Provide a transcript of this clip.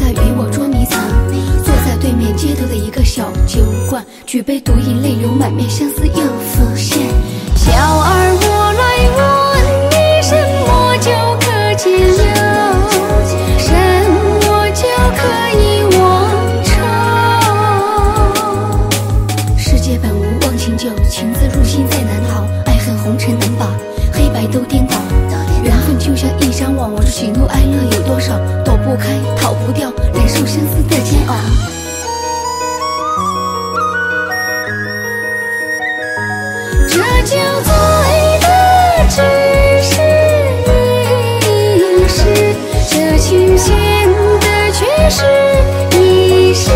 他与我捉迷藏，坐在对面街头的一个小酒馆，举杯独饮，泪流满面，相思又浮现。小儿我来问你，什么就可解忧？什么就可以忘愁？世界本无忘情酒，情字入心再难逃，爱恨红尘难把，黑白都颠倒。缘分就像一张网，我这喜怒哀乐有多少，躲不开，逃不掉，忍受生死的煎熬。这酒醉的只是一时，这清醒的却是一世。